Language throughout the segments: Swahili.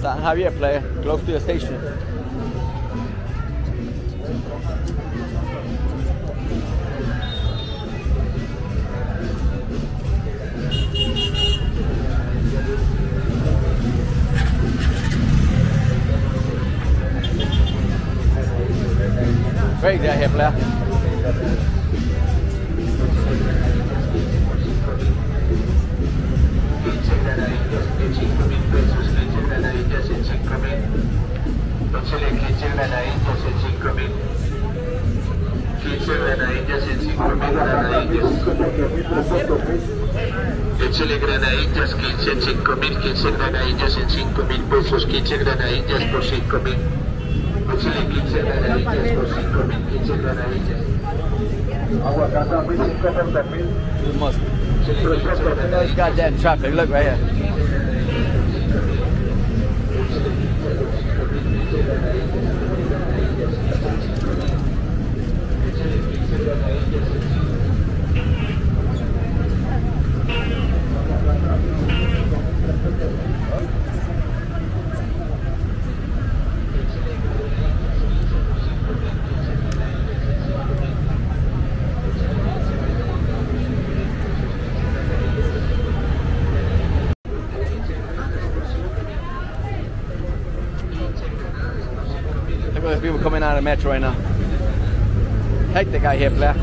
San Javier player, close to the station. Crazy out here, player. Échele granadillas, 15 en 5.000, 15 granadillas en 5.000 pesos, 15 granadillas por 5.000. Échele 15 granadillas por 5.000, 15 granadillas. Aguacate, 1.500 por 3.000. Goddamn traffic, look right here. Look at those people coming out of the metro right now. Hectic out here, player.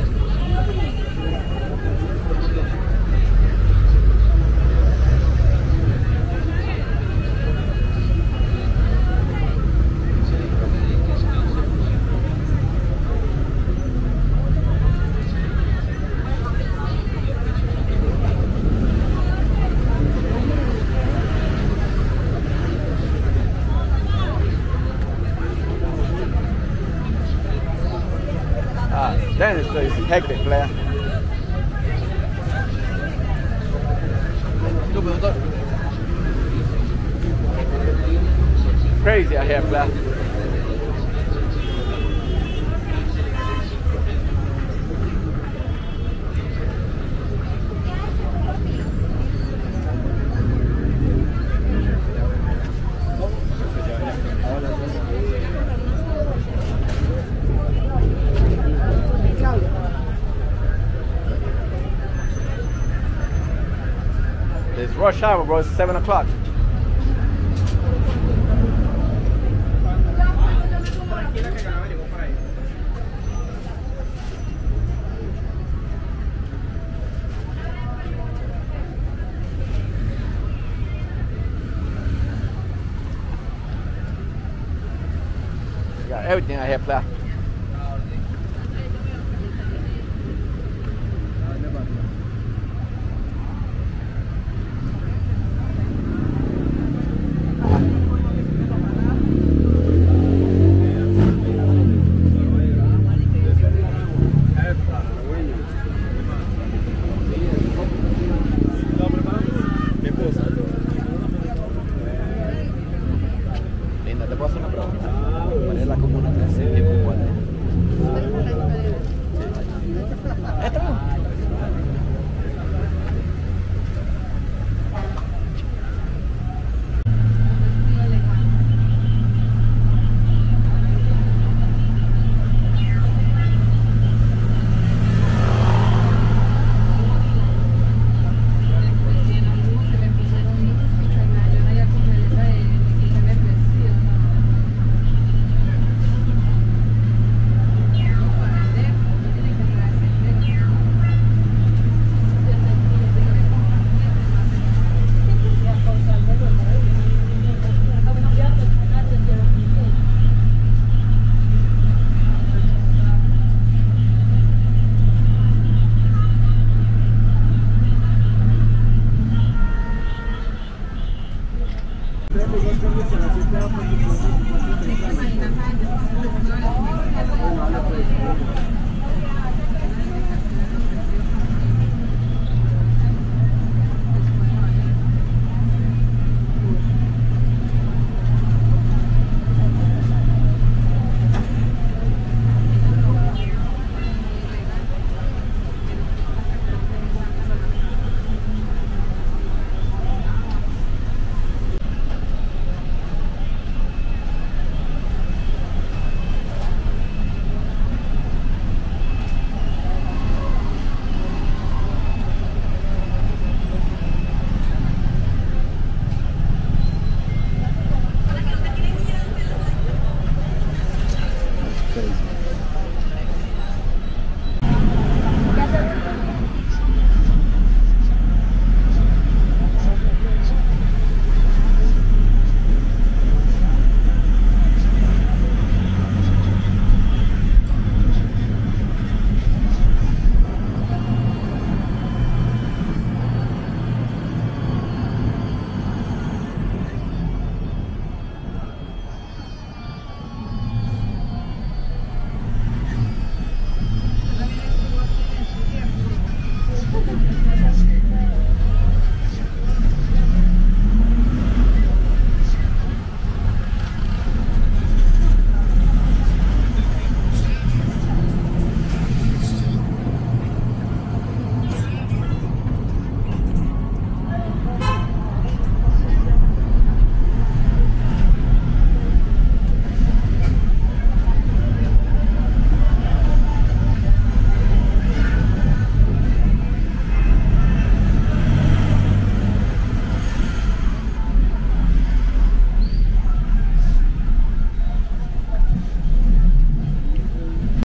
Damn, this place is hectic, player. Crazy out here, player. It's rush hour, bro. It's 7 o'clock. Got everything out here, player. Linda, ¿te puedo hacer una pregunta? ¿Cuál es la comuna que hace tiempo cuál es? ¿Esta no?